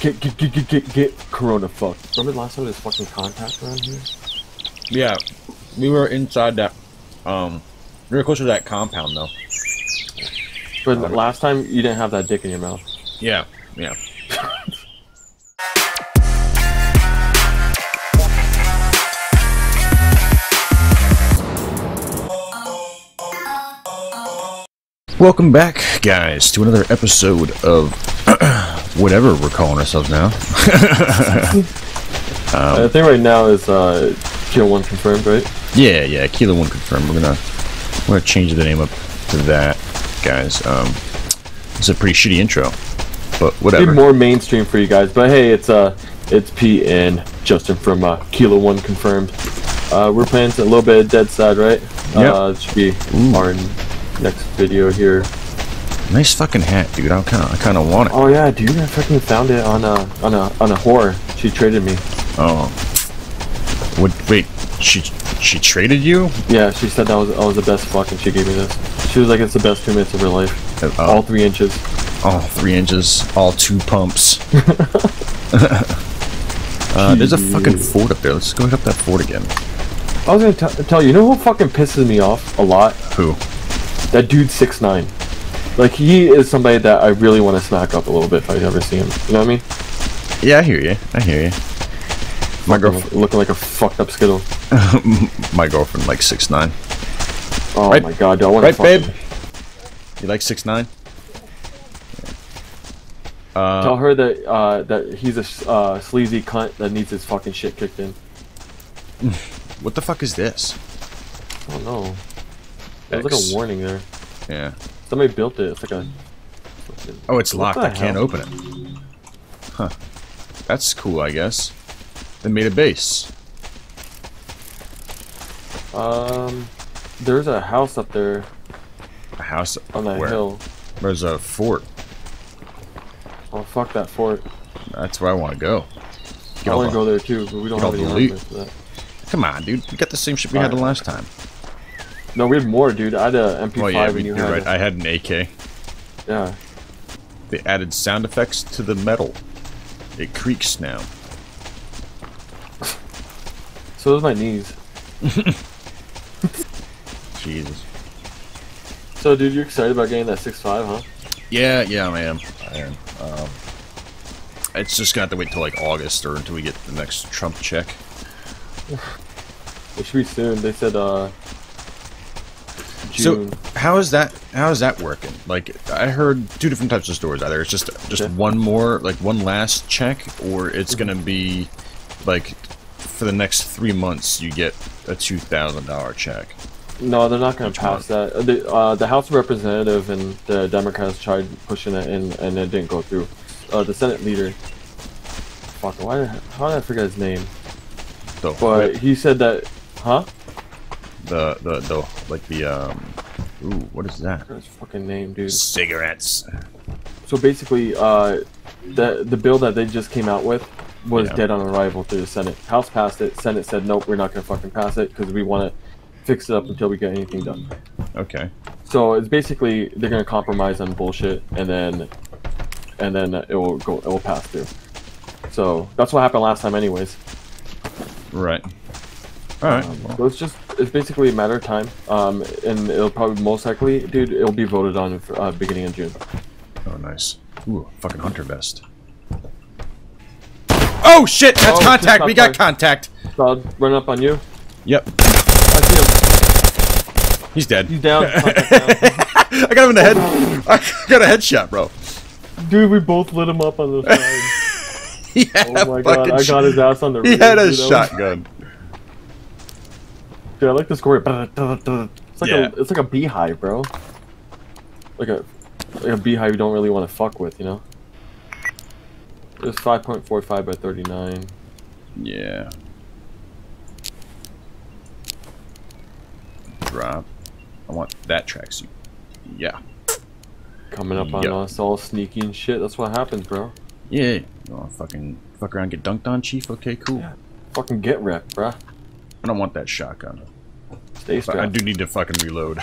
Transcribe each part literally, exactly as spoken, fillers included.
get, get, get, get, get, get Corona fucked. Remember the last time there's fucking contact around here? Yeah, we were inside that, um, we were close to that compound though. But um, last time you didn't have that dick in your mouth. Yeah, yeah. Welcome back, guys, to another episode of whatever we're calling ourselves now. um, I think right now is uh, Kilo One confirmed, right? Yeah, yeah, Kilo One confirmed. We're gonna, we're gonna change the name up to that, guys. Um, it's a pretty shitty intro, but whatever. Be more mainstream for you guys, but hey, it's uh, it's P and Justin from uh, Kilo One confirmed. Uh, we're playing a little bit of Dead Side, right? Yeah. Uh, it should be Ooh. our next video here. Nice fucking hat, dude. I kind of, I kind of want it. Oh yeah, dude. I fucking found it on a, on a, on a whore. She traded me. Oh. What? Wait. She, she traded you? Yeah. She said that was, I was the best fuck, and she gave me this. She was like, it's the best two minutes of her life. Uh, all three inches. All three inches. All two pumps. uh, there's a fucking fort up there. Let's go hit up that fort again. I was gonna t tell you. You know who fucking pisses me off a lot? Who? That dude six nine. Like, he is somebody that I really want to smack up a little bit if I ever see him. You know what I mean? Yeah, I hear you. I hear you. My girlfriend looking like a fucked up Skittle. My girlfriend like six nine. Oh right? my god, do I want right, to babe? him. You like six nine? Yeah. Uh, Tell her that uh, that he's a uh, sleazy cunt that needs his fucking shit kicked in. What the fuck is this? I don't know. There's like a warning there. Yeah. Somebody built it. It's like a. Oh, it's locked. I can't hell? open it. Huh. That's cool, I guess. They made a base. Um, there's a house up there. A house on that where? hill. There's a fort. Oh fuck that fort. That's where I want to go. Get I want to go there too, but we don't have any loot for that. Come on, dude. We got the same shit we had the last time. No, we had more, dude. I had a M P five oh, yeah, and you you're had right. A... I had an A K. Yeah. They added sound effects to the metal. It creaks now. So does my knees. Jesus. So, dude, you're excited about getting that six five, huh? Yeah, yeah, I am. I am. Um, it's just gonna have to wait till like August or until we get the next Trump check. It should be soon. They said, uh. June. So how is that? How is that working? Like, I heard two different types of stores. Either it's just just okay. one more, like one last check, or it's gonna be like for the next three months you get a two thousand dollar check. No, they're not gonna pass that. The uh, the House of Representatives and the Democrats tried pushing it in, and it didn't go through. Uh, the Senate leader. Fuck, why? How did I forget his name? The but he said that, huh? The the the like the um. Ooh, what is that? What's his fucking name, dude? Cigarettes. So basically, uh, the the bill that they just came out with was yeah. dead on arrival through the Senate. House passed it. Senate said nope, we're not gonna fucking pass it because we want to fix it up until we get anything done. Okay. So it's basically they're gonna compromise on bullshit, and then and then it will go. It will pass through. So that's what happened last time, anyways. Right. All right. Um, so it's just it's basically a matter of time, um, and it'll probably most likely, dude, it'll be voted on for, uh, beginning of June. Oh, nice. Ooh, fucking hunter vest. Oh shit! That's oh, contact. We got contact. Saud, run up on you. Yep. I see him. He's dead. He's down. down. I got him in the head. I got a headshot, bro. Dude, we both lit him up on the side. Oh my god! I got his ass on the. He had a shotgun. Dude, I like the score. It's like yeah. a it's like a beehive, bro. Like a like a beehive you don't really want to fuck with, you know. It's five point four five by thirty-nine. Yeah. Drop. I want that tracksuit. Yeah. Coming up on yep. us all sneaky and shit. That's what happens, bro. Yeah. You want to fucking fuck around, get dunked on, Chief? Okay, cool. Yeah. Fucking get wrecked, bruh. I don't want that shotgun. Stay strapped. I do need to fucking reload.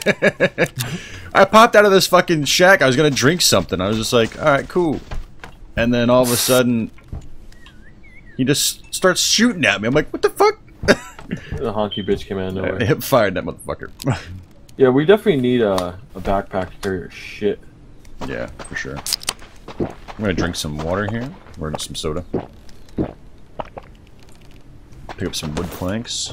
I popped out of this fucking shack. I was gonna drink something. I was just like, alright, cool. and then all of a sudden, he just starts shooting at me. I'm like, what the fuck? The honky bitch came out of nowhere. I hip fired that motherfucker. Yeah, we definitely need a, a backpack to carry our shit. Yeah, for sure. I'm gonna drink some water here, or some soda. Pick up some wood planks.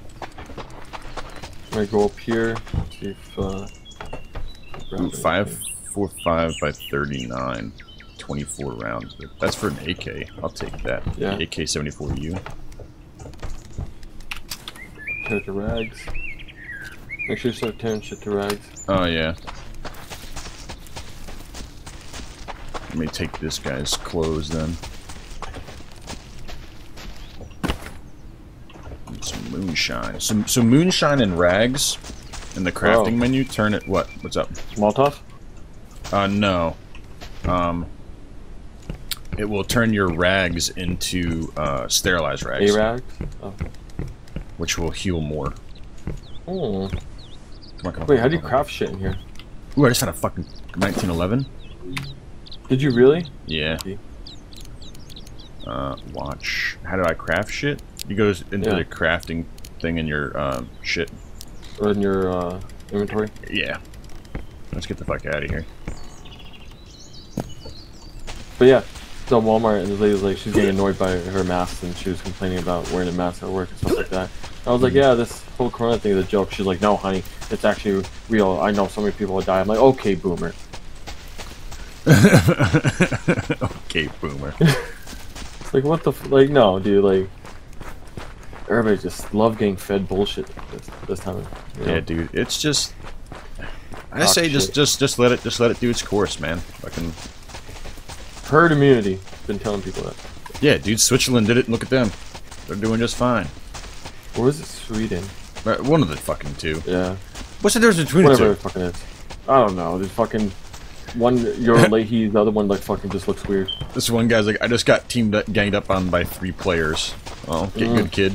I'm gonna go up here, see if, uh... Ooh, five four five by thirty-nine. twenty-four rounds. That's for an A K. I'll take that. Yeah. A K seventy-four U. Tear to rags. Make sure you start tearing shit to rags. Oh, yeah. Let me take this guy's clothes then. And some moonshine. So, so moonshine and rags in the crafting Oh. menu, turn it. What? What's up? Molotov? Uh, no. Um, it will turn your rags into uh, sterilized rags. A-rags? Oh. Which will heal more. Oh. Come on, come on, Wait, come how on, do you come on. craft shit in here? Ooh, I just found a fucking nineteen eleven. Did you really? Yeah. Okay. Uh, watch. How do I craft shit? You go into Yeah. the crafting thing in your um, shit. Or in your uh, inventory? Yeah. Let's get the fuck out of here. But yeah, so Walmart, and the lady was like, she's getting annoyed by her mask, and she was complaining about wearing a mask at work and stuff like that. I was like, yeah, this whole corona thing is a joke. She's like, no, honey, it's actually real. I know so many people will die. I'm like, okay, boomer. Okay, boomer. Like, what the f- like, no, dude, like, everybody just love getting fed bullshit this, this time. You know? Yeah, dude. It's just. I Talk say just, shit. just, just let it, just let it do its course, man. Fucking. Herd immunity. Been telling people that. Yeah, dude. Switzerland did it. And look at them. They're doing just fine. Or is it Sweden? Right, one of the fucking two. Yeah. What's the difference between Whatever the it two? fucking is. I don't know. There's fucking one. You're Leahy. The other one like fucking just looks weird. This one guy's like, I just got teamed up, ganged up on by three players. Oh, get Mm. good, kid.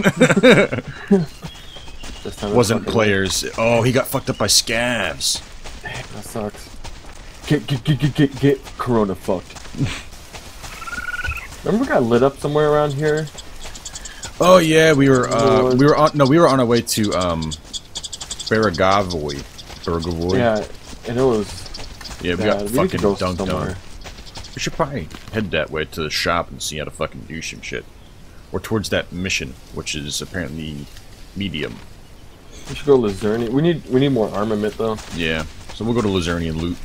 This time it Wasn't fucking- players. Oh, he got fucked up by scavs. Damn, that sucks. Get get get get get get Corona fucked. Remember we got lit up somewhere around here? Oh yeah, we were uh, Lord. we were on no, we were on our way to um, Baragavoy. Baragavoy. Yeah, and it was. Yeah, we bad. got We need to fucking go dunked somewhere. on. We should probably head that way to the shop and see how to fucking do some shit, or towards that mission, which is apparently medium. We should go Luzerne. We need we need more armament though. Yeah, so we'll go to Luzerne and loot.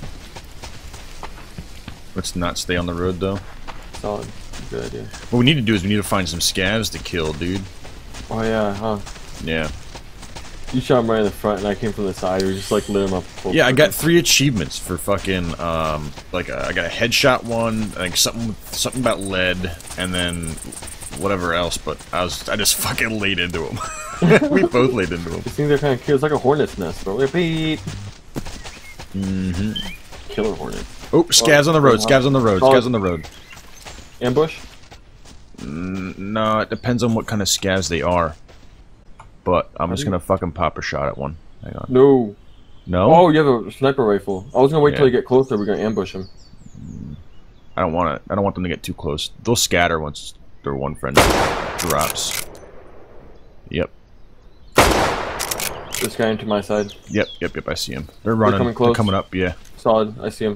Let's not stay on the road though. Solid. Good idea. What we need to do is we need to find some scavs to kill, dude. Oh yeah, huh? Yeah. You shot him right in the front, and I came from the side. We just like lit him up. full Yeah, I circle. got three achievements for fucking um, like uh, I got a headshot one, like something something about lead, and then whatever else. But I was I just fucking laid into him. We both laid into him. These things are kind of cute. It's like a hornet's nest, bro. Repeat. Mm-hmm. Killer hornet. Oh, scavs on the road. Scavs on the road. Scavs on the road. Ambush. Mm, no, it depends on what kind of scavs they are. But I'm How just do you- gonna fucking pop a shot at one. Hang on. No. No, Oh, you have a sniper rifle. I was gonna wait till Yeah. you get closer. We're gonna ambush him. I don't want to. I don't want them to get too close. They'll scatter once their one friend drops. Yep. This guy into my side. Yep. Yep. Yep. I see him. They're running. coming They're close. coming up. Yeah. Solid. I see him.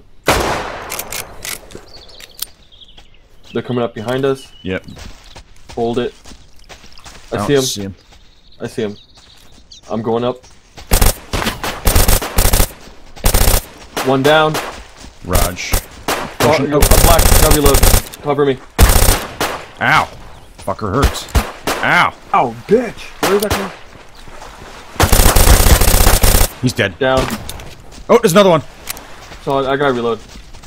They're coming up behind us. Yep. Hold it. I, I see don't him. see him. I see him. I'm going up. One down. Raj. Oh, Pushing- I'm black. Gotta reload. Cover me. Ow! Fucker hurts. Ow! Oh, bitch. Where is that coming? He's dead. Down. Oh, there's another one. Solid. I gotta reload.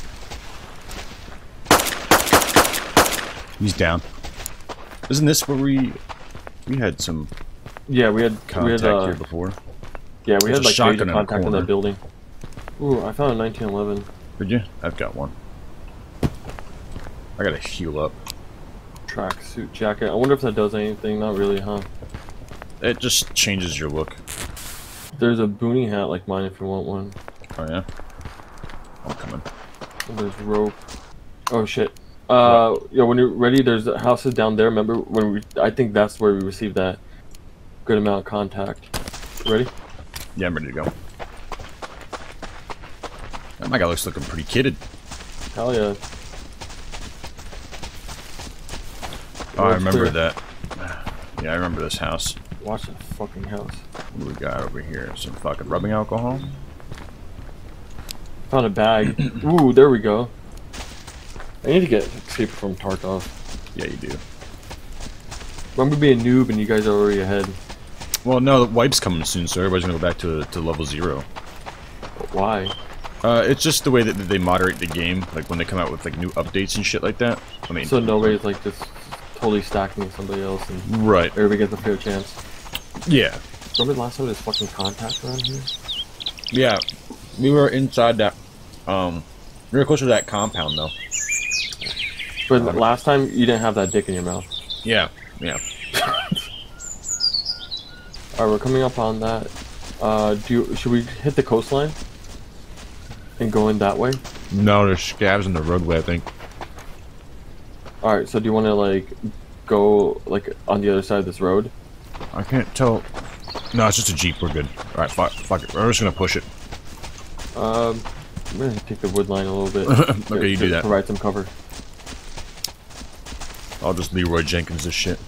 He's down. Isn't this where we we had some Yeah, we had we contact had uh, here before? yeah we There's had a like shotgun major in the contact in corner. that building. Ooh, I found a nineteen eleven. Did you? I've got one. I gotta heal up. Tracksuit jacket. I wonder if that does anything. Not really, huh? It just changes your look. There's a boonie hat like mine if you want one. Oh yeah? I'm coming. And there's rope. Oh shit. Uh, yo, when you're ready, there's houses down there. Remember when we? I think that's where we received that good amount of contact. Ready? Yeah, I'm ready to go. Oh, my guy looks looking pretty kitted. Hell yeah. Oh, I remember that. Yeah, I remember this house. Watch that fucking house. What do we got over here? Some fucking rubbing alcohol? Found a bag. Ooh, there we go. I need to get escape from Tarkov. Yeah, you do. Remember being a noob and you guys are already ahead. Well, no, the wipe's coming soon, so everybody's gonna go back to to level zero. But why? Uh, it's just the way that they moderate the game, like when they come out with like new updates and shit like that. I mean, So nobody's like just totally stacking with somebody else and right? everybody gets a fair chance. Yeah. Remember the last time there's fucking contact around here? Yeah, we were inside that. Um, we were closer to that compound though. But um, last time you didn't have that dick in your mouth. Yeah, yeah. Alright, we're coming up on that. Uh, do you, should we hit the coastline? And go in that way? No, there's scabs in the roadway, I think. Alright, so do you want to, like, go, like, on the other side of this road? I can't tell. No, it's just a Jeep, we're good. Alright, fuck, fuck it. We're just gonna push it. Um, I'm gonna take the wood line a little bit. Okay, to, you to do that. Provide some cover. I'll just Leroy Jenkins this shit.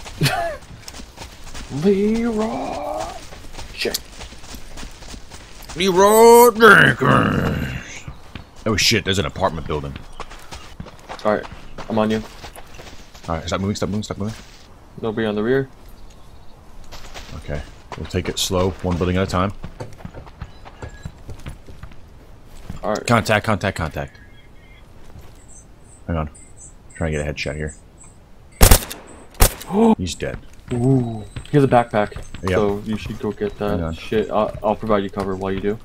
Leroy Jenkins. Leroy Jenkins. Oh shit, there's an apartment building. Alright, I'm on you. Alright, stop moving, stop moving, stop moving. Nobody on the rear. Okay, we'll take it slow, one building at a time. Alright. Contact, contact, contact. Hang on. Trying to get a headshot here. He's dead. Ooh. He has a backpack. Yep. So you should go get that shit. I'll, I'll provide you cover while you do.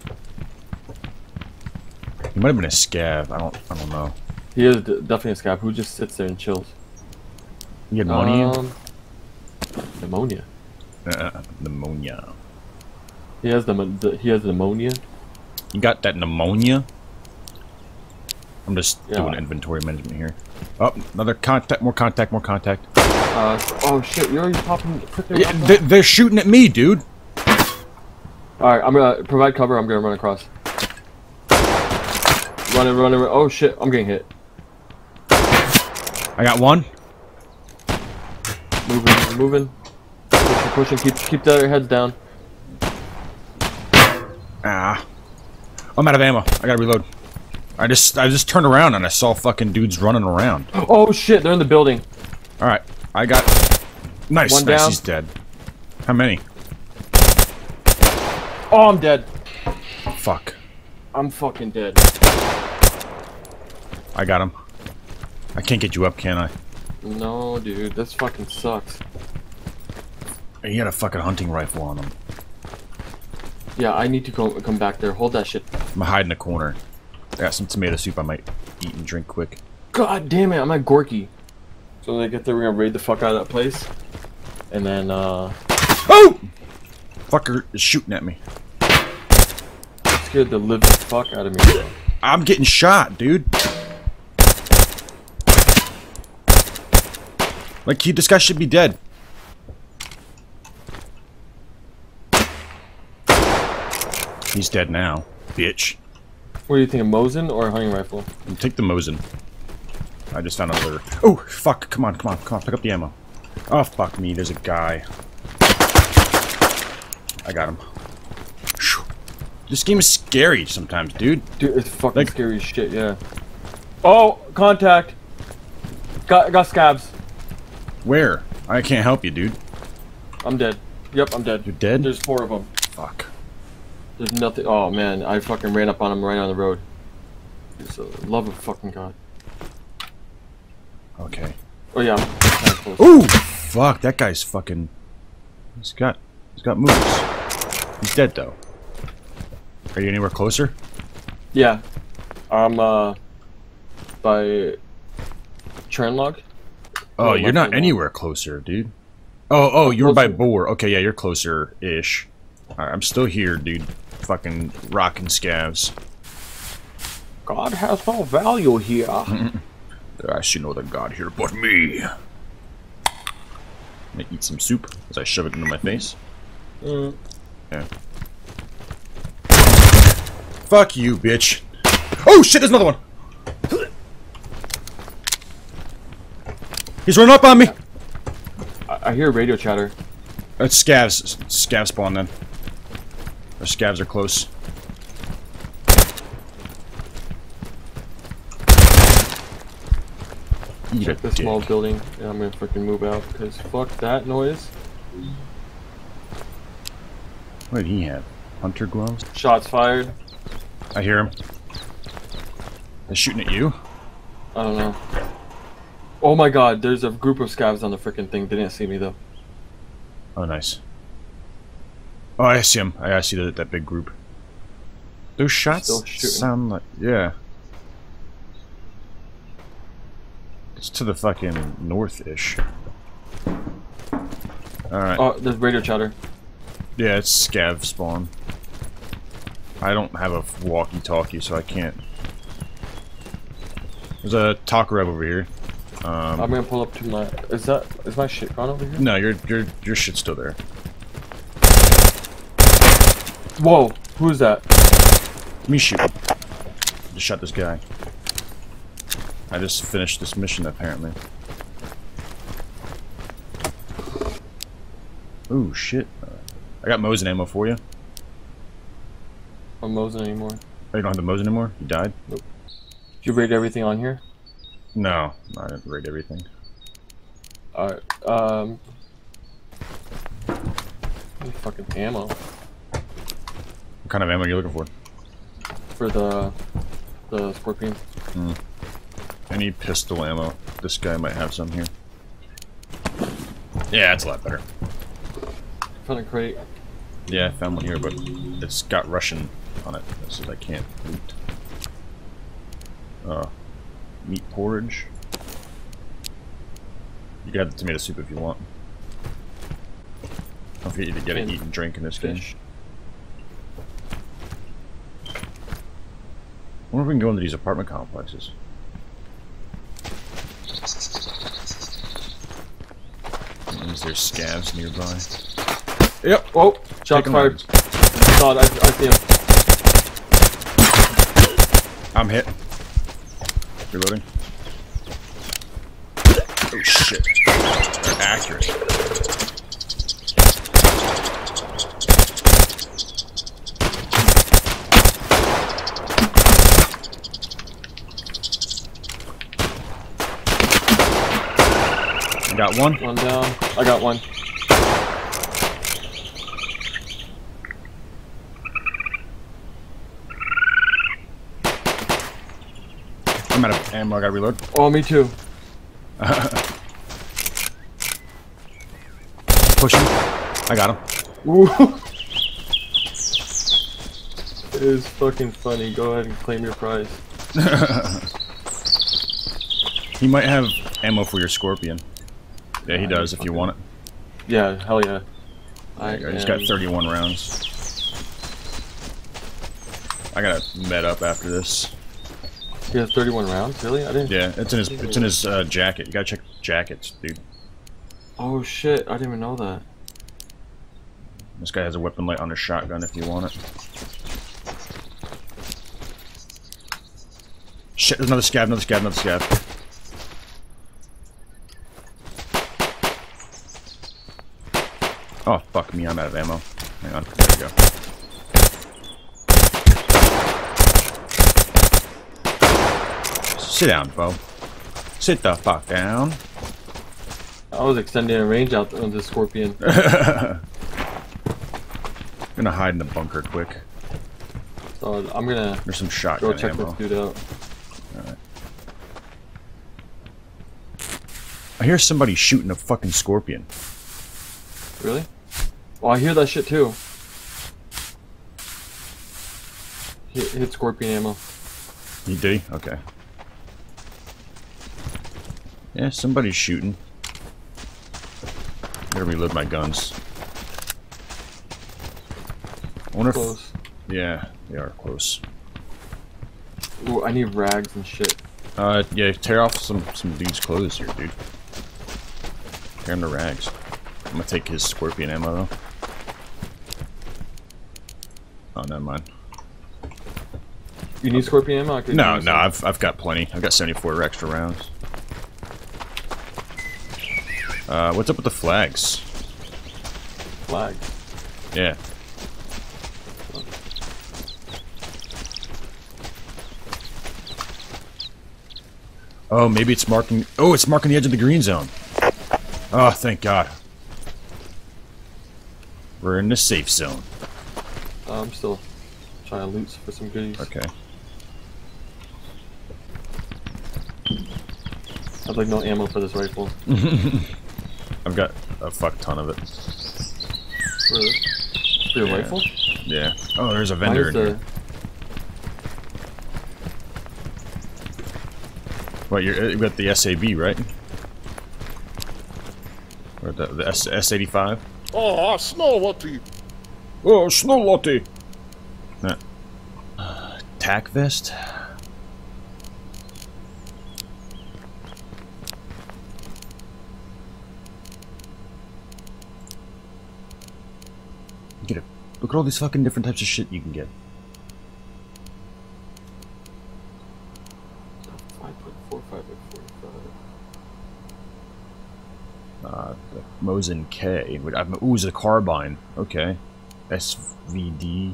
He might have been a scav. I don't. I don't know. He is d definitely a scab who just sits there and chills. You had money? Um, pneumonia. Uh, pneumonia. He has the, the he has pneumonia. You got that pneumonia? I'm just Yeah. doing inventory management here. Oh, another contact. More contact. More contact. Uh, oh shit! You're already popping. Yeah, they, they're shooting at me, dude. All right, I'm gonna provide cover. I'm gonna run across. Running, running. Run. Oh shit! I'm getting hit. I got one. Moving, moving. Pushing, pushing. Keep, keep their heads down. Ah, I'm out of ammo. I gotta reload. I just, I just turned around and I saw fucking dudes running around. Oh shit! They're in the building. All right, I got. Nice, One nice. down. He's dead. How many? Oh, I'm dead. Fuck. I'm fucking dead. I got him. I can't get you up, can I? No, dude, this fucking sucks. He had a fucking hunting rifle on him. Yeah, I need to go come back there. Hold that shit. I'm gonna hide in the corner. I got some tomato soup I might eat and drink quick. God damn it! I'm at Gorky. So when they get there, we're gonna raid the fuck out of that place, and then uh. Oh! Fucker is shooting at me. Scared the living fuck out of me. Bro. I'm getting shot, dude. Like, he, this guy should be dead. He's dead now, bitch. What do you think, a Mosin or a hunting rifle? Take the Mosin. I just found another. Oh, fuck. Come on, come on, come on. Pick up the ammo. Oh, fuck me. There's a guy. I got him. This game is scary sometimes, dude. Dude, it's fucking Like- scary as shit, yeah. Oh, contact! Got, got scabs. Where? I can't help you, dude. I'm dead. Yep, I'm dead. You're dead? There's four of them. Fuck. There's nothing. Oh man, I fucking ran up on him right on the road. So, love of fucking God. Okay. Oh yeah, I'm kinda close. Ooh! Fuck, that guy's fucking... He's got... He's got moves. He's dead, though. Are you anywhere closer? Yeah. I'm, uh... by... Tranlog. Oh, Oh, you're my not God. anywhere closer, dude. Oh, oh, you were by Closer. Boar. Okay, yeah, you're closer-ish. Alright, I'm still here, dude. Fucking rocking scavs. God has no value here. I see no other god here but me. I'm gonna eat some soup as I shove it into my face. Mm. Yeah. Fuck you, bitch. Oh shit, there's another one! He's running up on me! I, I hear radio chatter. It's scavs. Scav spawn then. Our scavs are close. Eat Check the small building. Yeah, I'm gonna freaking move out because fuck that noise. What did he have? Hunter gloves? Shots fired. I hear him. They're shooting at you? I don't know. Oh my god, there's a group of scavs on the freaking thing. They didn't see me though. Oh, nice. Oh, I see him. I see that, that big group. Those shots sound like... Yeah. It's to the fucking north-ish. Alright. Oh, there's radio chatter. Yeah, it's scav spawn. I don't have a walkie-talkie, so I can't... There's a talk rev over here. Um, I'm gonna pull up to my... Is that... Is my shit gone over here? No, your your your shit's still there. Whoa! Who's that? Me shoot. Just shot this guy. I just finished this mission, apparently. Ooh, shit. Uh, I got Mosin ammo for you. I'm Mosin anymore. Oh, you don't have the Mosin anymore? You died? Nope. Did you raid everything on here? No, I didn't raid everything. Alright, um... fucking ammo. What kind of ammo are you looking for? For the... the Scorpion. Hmm. Any pistol ammo. This guy might have some here. Yeah, it's a lot better. Found a crate. Yeah, I found one here, but it's got Russian on it, so I can't loot. Uh, meat porridge. You can have the tomato soup if you want. Don't forget to get it, eat and drink in this game. I wonder if we can go into these apartment complexes. Is there scavs nearby? Yep. Oh, shot fired. Shot. I, I see him. I'm hit. Reloading. Oh shit. They're accurate. I got one. One down. I got one. I'm out of ammo. I gotta reload. Oh, me too. Push him. I got him. Ooh. It is fucking funny. Go ahead and claim your prize. He might have ammo for your Scorpion. Yeah, he does if you want it. Yeah, hell yeah. I, I just got thirty-one rounds. I gotta med up after this. He has thirty-one rounds? Really? I didn't. Yeah, it's in his it's in his uh, jacket. You gotta check jackets, dude. Oh shit! I didn't even know that. This guy has a weapon light on his shotgun if you want it. Shit! There's another scav. Another scav. Another scav. Oh, fuck me, I'm out of ammo. Hang on, there we go. Sit down, Bo. Sit the fuck down. I was extending a range out on the Scorpion. I'm gonna hide in the bunker quick. So I'm gonna There's some shotgun go check ammo. this dude out. Alright. I hear somebody shooting a fucking Scorpion. Really? Oh, I hear that shit too. Hit, hit Scorpion ammo. You did? Okay. Yeah, somebody's shooting. I'm gonna reload my guns. I wonder Close. if... Yeah, they are close. Ooh, I need rags and shit. Uh, yeah, tear off some some dude's clothes here, dude. Tear him to rags. I'm gonna take his scorpion ammo though. Oh, never mind. You need scorpion ammo? I could No, use no, some. I've I've got plenty. I've got seventy-four extra rounds. Uh, what's up with the flags? Flag. Yeah. Oh, maybe it's marking. Oh, it's marking the edge of the green zone. Oh, thank God. We're in the safe zone. Uh, I'm still trying to loot for some goodies. Okay. I'd like no ammo for this rifle. I've got a fuck ton of it. Really? For your Yeah. rifle? Yeah. Oh, there's a vendor in Mine is here. What, you're, you got the S A B, right? Or the, the S, S85? Oh, snow lottie. Oh, snow lottie! Nah. Uh, tack vest? Get it. Look at all these fucking different types of shit you can get. five point four five by forty-five. Uh, the Mosin K. Ooh, it's a carbine. Okay. S V D.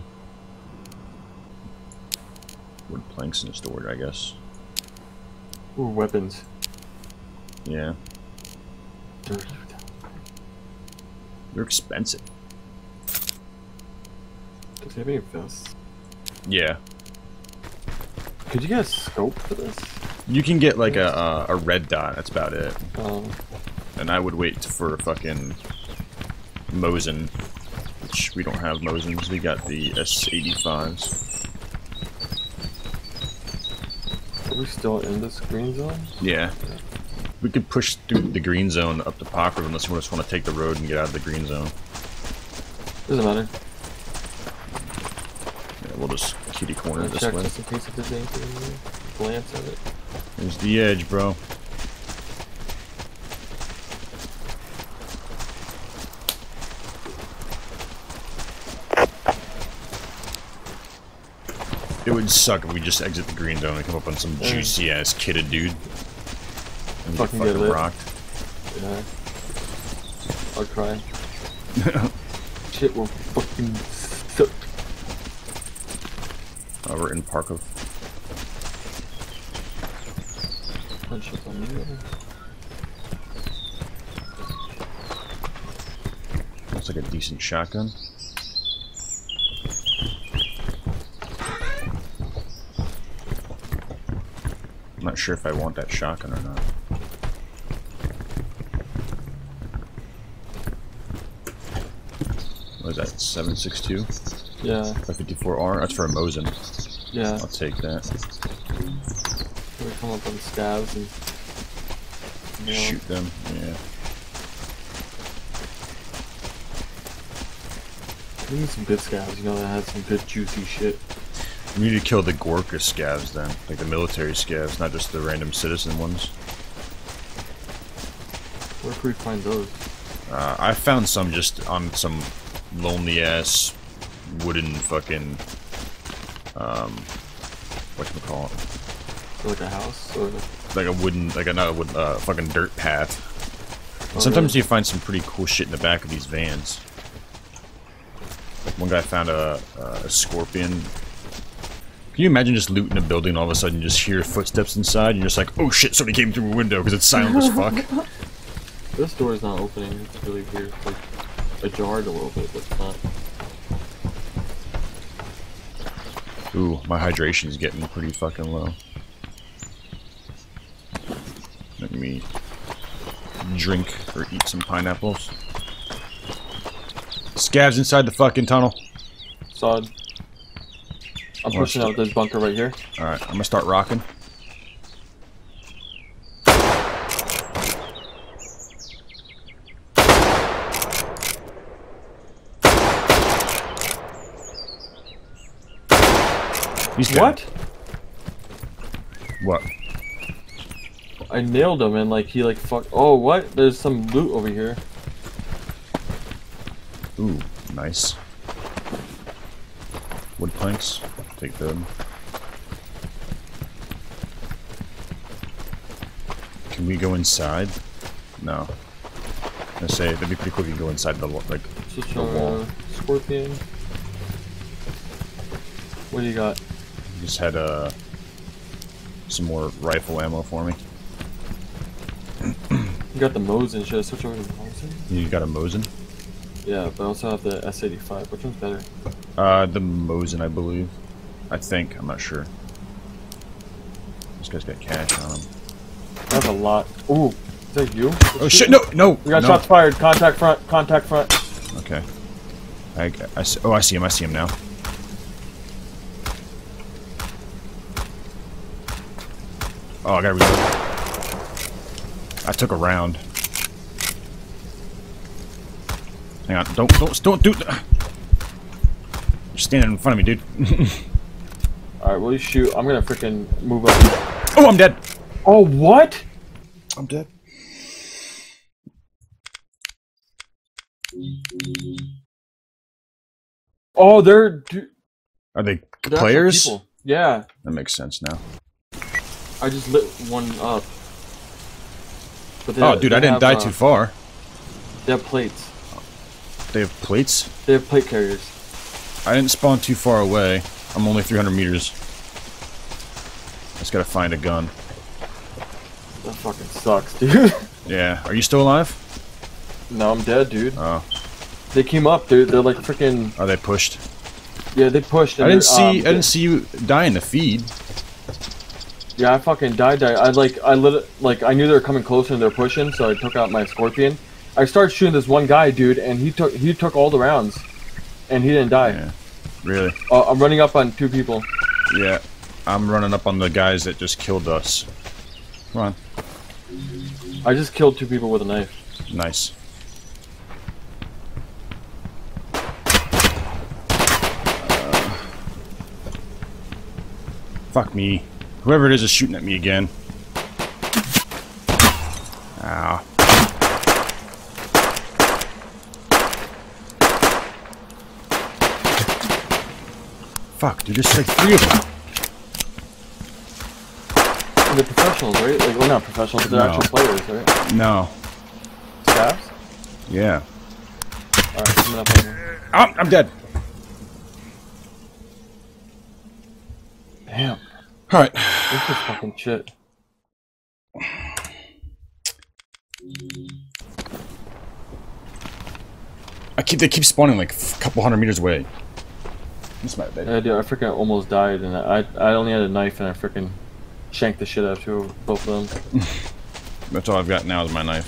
Wood planks in storage, I guess. Ooh, weapons. Yeah. Dirty. They're expensive. Does he have any vests? Yeah. Could you get a scope for this? You can get like a, a, a red dot, that's about it. Um, And I would wait for a fucking Mosin, which we don't have Mosins, we got the S eighty-fives. are we still in this green zone? Yeah. We could push through the green zone up to Pockford unless you just want to take the road and get out of the green zone. Doesn't matter. Yeah, we'll just kitty corner I'll this check way. just in case if there's anything in there. Glance at it. There's the edge, bro. It would suck if we just exit the green zone and come up on some Yeah. juicy ass kitted dude. And get Fucking get fucking lit. rocked. Yeah. I'll cry. Shit will fucking suck. Oh, we're in Parkov. Punch up on you. Looks like a decent shotgun. I'm not sure if I want that shotgun or not. What is that? seven six two? Yeah. five fifty-four R? That's for a Mosin. Yeah. I'll take that. We come up on scavs and you know, Shoot them. Yeah. we need some good scavs, you know, that has some good juicy shit. We need to kill the Gorka scavs then. Like the military scavs, not just the random citizen ones. Where can we find those? Uh, I found some just on some lonely ass wooden fucking um whatchamacallit? For like a house or Like a wooden like a not a wooden uh fucking dirt path. Oh, Sometimes really? you find some pretty cool shit in the back of these vans. Like one guy found a a scorpion. Can you imagine just looting a building and all of a sudden you just hear footsteps inside and you're just like, oh shit, somebody came through a window because it's silent as fuck. This door is not opening. It's really weird. It's like ajarred a little bit, but it's not. Ooh, my hydration's getting pretty fucking low. Let me drink or eat some pineapples. Scavs inside the fucking tunnel. Sod. I'm Watch pushing it. out this bunker right here. Alright, I'm gonna start rocking. He's dead. What? What? I nailed him and like he like fuck. Oh what? There's some loot over here. Ooh, nice. Wood planks. Take them. Can we go inside? No. I was gonna say that'd be pretty cool if you go inside the like Just the wall. uh, scorpion. What do you got? Just had uh some more rifle ammo for me. You got the Mosin. Should I switch over to the Mosin? You got a Mosin? Yeah, but I also have the S eighty-five. Which one's better? Uh, the Mosin, I believe. I think. I'm not sure. This guy's got cash on him. I have a lot. Ooh, is that you? Oh shit! No, no. We got no. shots fired. Contact front. Contact front. Okay. I, I see, oh, I see him. I see him now. Oh, I gotta reload. I took a round. Hang on. Don't, don't, don't do. You're standing in front of me, dude. Alright, will you shoot? I'm gonna freaking move up. Oh, I'm dead. Oh, what? I'm dead. Oh, they're. Are they they're players? people. Yeah. That makes sense now. I just lit one up. But they, Oh, dude, they I didn't have, die uh, too far. They have plates. They have plates? They have plate carriers. I didn't spawn too far away. I'm only three hundred meters. Just gotta find a gun. That fucking sucks, dude. Yeah. Are you still alive? No, I'm dead, dude. Oh. They came up, dude. They're like freaking. Are they pushed? Yeah, they pushed. I didn't see. Um, I didn't see you die in the feed. Yeah, I fucking died. died. I like. I lit. It, like I knew they were coming closer and they're pushing, so I took out my scorpion. I started shooting this one guy, dude, and he took he took all the rounds, and he didn't die. Yeah. Really? Uh, I'm running up on two people. Yeah. I'm running up on the guys that just killed us. Come on. I just killed two people with a knife. Nice. Uh, fuck me. Whoever it is is shooting at me again. Ow. Fuck, dude, there's like three of them. They're professionals, right? Like, well, not professionals, but they're No. actual players, right? No. Staffs? Yeah. Alright, coming up on here. Oh, I'm dead. Damn. Alright. This is fucking shit. I keep they keep spawning like a couple hundred meters away. That's my bad. Yeah, dude, I freaking almost died, and I I only had a knife, and I freaking shanked the shit out of two, both of them. That's all I've got now is my knife.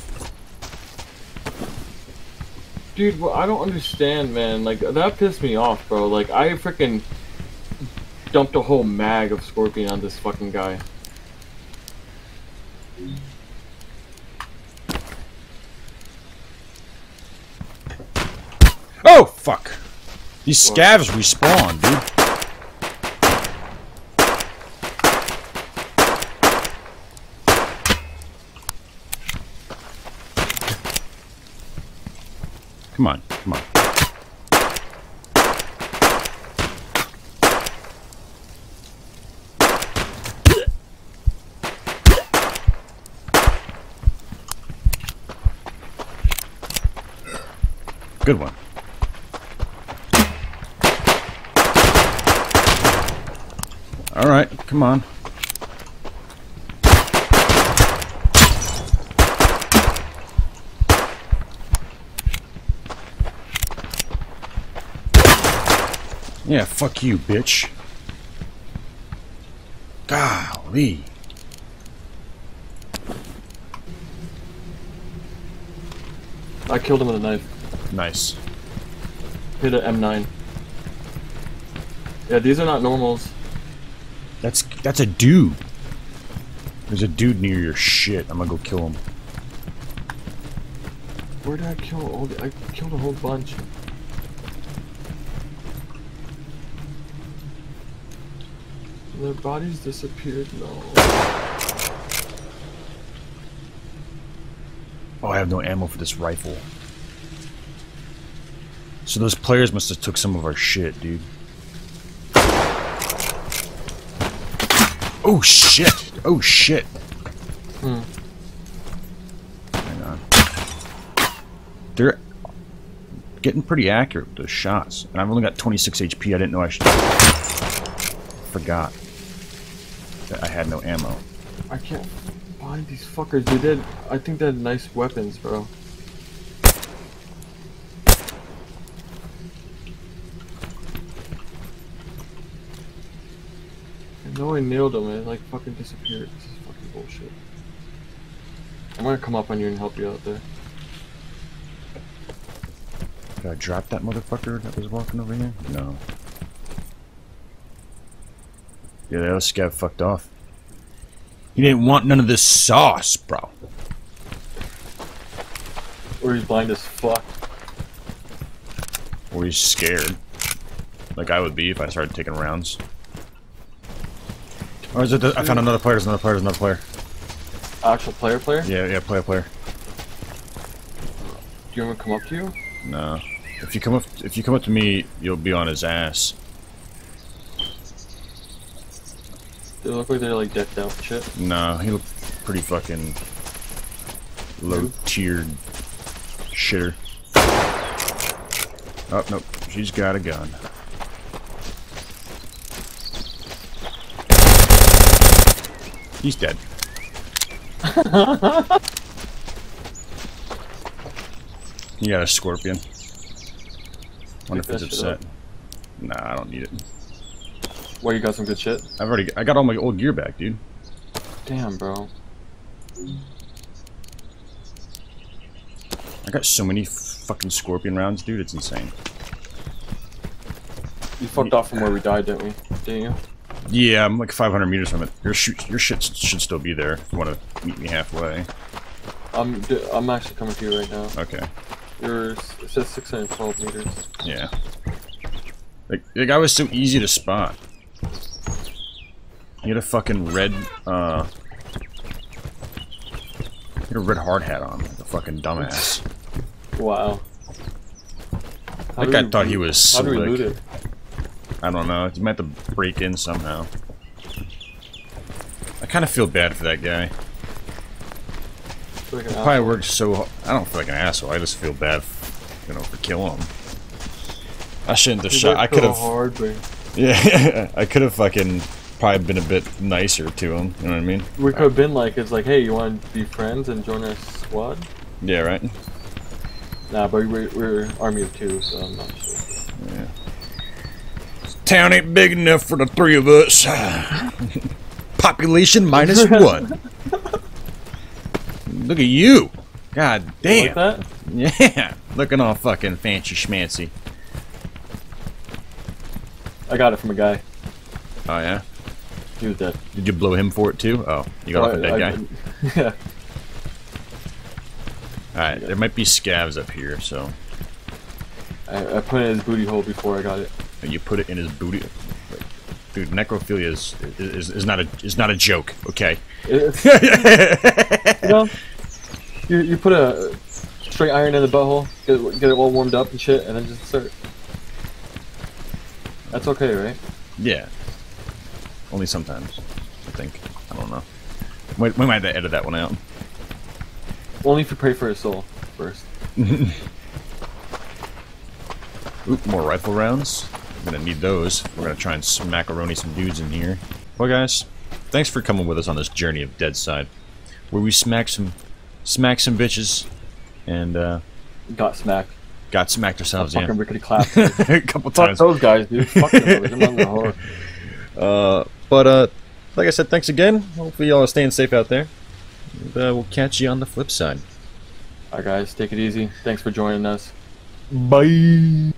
Dude, well, I don't understand, man. Like, that pissed me off, bro. Like, I freaking dumped a whole mag of Scorpion on this fucking guy. Oh fuck! These scavs respawn, dude. Come on, come on. Good one. All right, come on. Yeah, fuck you, bitch. Golly. I killed him with a knife. Nice. Hit an M nine. Yeah, these are not normals. That's that's a dude. There's a dude near your shit. I'm gonna go kill him. Where did I kill all the- I killed a whole bunch. Their bodies disappeared? No. Oh, I have no ammo for this rifle. So those players must have took some of our shit, dude. Oh shit! Oh shit! Hmm. Hang on. They're getting pretty accurate with those shots. And I've only got twenty-six H P. I didn't know I should... Forgot that I had no ammo. I can't find these fuckers, dude. They had, I think they had nice weapons, bro. I know I nailed them, and it like fucking disappeared. This is fucking bullshit. I'm gonna come up on you and help you out there. Did I drop that motherfucker that was walking over here? No. Yeah, that was scav fucked off. He didn't want none of this sauce, bro. Or he's blind as fuck. Or he's scared. Like I would be if I started taking rounds. Or is it the, I found another player, there's another player, there's another player. Actual player player? Yeah, yeah, player, player. Do you want me to come up to you? No. If you come up if you come up to me, you'll be on his ass. They look like they're like decked out and shit. No, he looked pretty fucking low tiered shitter. Oh nope, she's got a gun. He's dead. You got a scorpion. Wonder if it's upset. Nah, I don't need it. Well, you got some good shit? I've already I got all my old gear back, dude. Damn, bro. I got so many fucking scorpion rounds, dude, it's insane. You fucked off from where we died, didn't we? Didn't you? Yeah, I'm like five hundred meters from it. Your shoot, your shit should still be there if you want to meet me halfway. I'm I'm actually coming to you right now. Okay. Yours, it says six hundred twelve meters. Yeah. Like, the guy was so easy to spot. He had a fucking red, uh... He had a red hard hat on, like a fucking dumbass. Wow. How That guy we, thought he was How do we slick. loot it? I don't know, he might have to break in somehow. I kind of feel bad for that guy. Like He probably worked so... I don't feel like an asshole, I just feel bad, you know, for killing him. I shouldn't have shot. I could have. Hard, but... Yeah, I could have fucking probably been a bit nicer to him. You know what I mean? We could have been like, it's like, hey, you want to be friends and join our squad? Yeah, right. Nah, but we're, we're army of two, so I'm not sure. Yeah. Town ain't big enough for the three of us. Population minus one. Look at you. God damn. You like that? Yeah, looking all fucking fancy schmancy. I got it from a guy. Oh yeah? He was dead. Did you blow him for it too? Oh, you got Oh, off a dead I- guy? I- yeah. Alright, there might be scavs up here, so... I, I put it in his booty hole before I got it. You put it in his booty... Dude, necrophilia is, is, is, not, a, is not a joke, okay? It's, you know, you, you put a straight iron in the butthole, get it, get it all warmed up and shit, and then just start. That's okay, right? Yeah. Only sometimes, I think. I don't know. We, we might have to edit that one out. Only if you pray for his soul first. Oop, more rifle rounds. I'm gonna need those. We're gonna try and smackaroni some dudes in here. Well, guys, thanks for coming with us on this journey of Deadside, where we smack some, smack some bitches, and uh, Got smacked. got smacked ourselves. Fucking Yeah, rickety clap. a couple Fuck times. those guys, dude. Fuck them. I'm on the horror. Uh, but uh, like I said, thanks again. Hopefully, y'all are staying safe out there. And, uh, we'll catch you on the flip side. Alright, guys, take it easy. Thanks for joining us. Bye.